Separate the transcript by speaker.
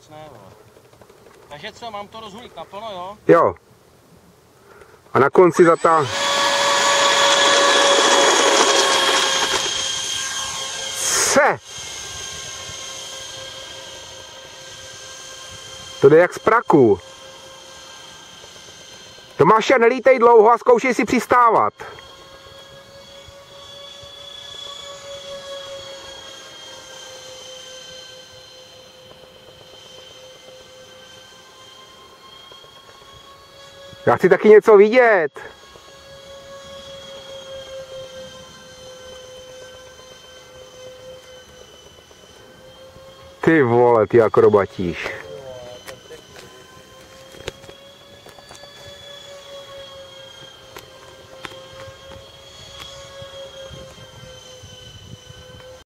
Speaker 1: moc ne, vole. Takže co, mám to rozhulit naplno, jo?
Speaker 2: Jo. A na konci zatáhnu. To jde jak z praku. Tomáši, nelítej dlouho a zkoušej si přistávat. Já chci taky něco vidět. Ty vole, ty akrobatíš.